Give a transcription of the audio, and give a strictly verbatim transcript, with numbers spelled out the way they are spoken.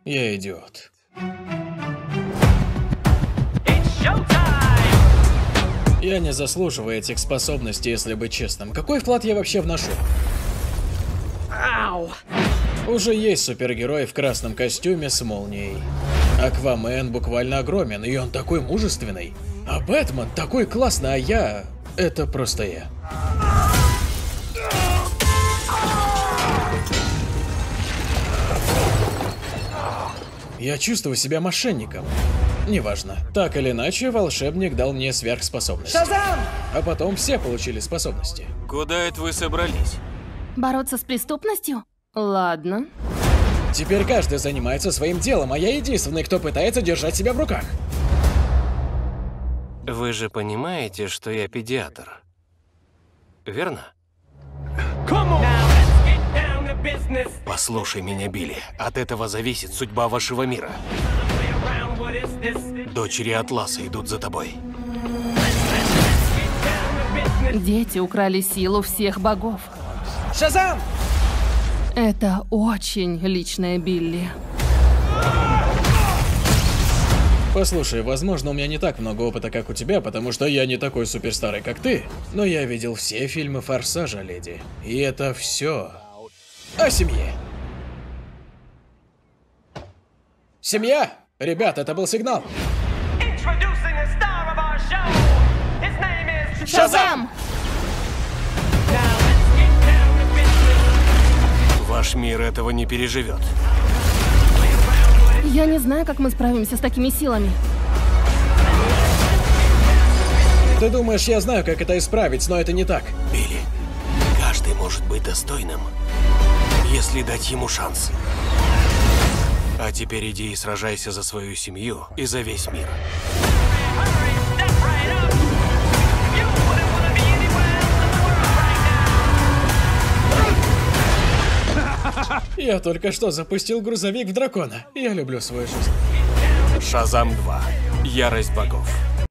Я идиот. Я не заслуживаю этих способностей, если быть честным. Какой вклад я вообще вношу? Ау. Уже есть супергерой в красном костюме с молнией. Аквамен буквально огромен, и он такой мужественный. А Бэтмен такой классный, а я... Это просто я. Я чувствую себя мошенником. Неважно. Так или иначе, волшебник дал мне сверхспособность. Шазам! А потом все получили способности. Куда это вы собрались? Бороться с преступностью? Ладно. Теперь каждый занимается своим делом, а я единственный, кто пытается держать себя в руках. Вы же понимаете, что я педиатр, верно? Послушай меня, Билли. От этого зависит судьба вашего мира. Дочери Атласа идут за тобой. Дети украли силу всех богов. Шазам! Это очень личное, Билли. Послушай, возможно, у меня не так много опыта, как у тебя, потому что я не такой суперстарый, как ты. Но я видел все фильмы Форсажа, леди. И это все о семье. Семья! Ребят, это был сигнал. Шазам! Ваш мир этого не переживет. Я не знаю, как мы справимся с такими силами. Ты думаешь, я знаю, как это исправить, но это не так. Билли, каждый может быть достойным, если дать ему шанс. А теперь иди и сражайся за свою семью и за весь мир. Я только что запустил грузовик в дракона. Я люблю свою жизнь. Шазам два. Ярость богов.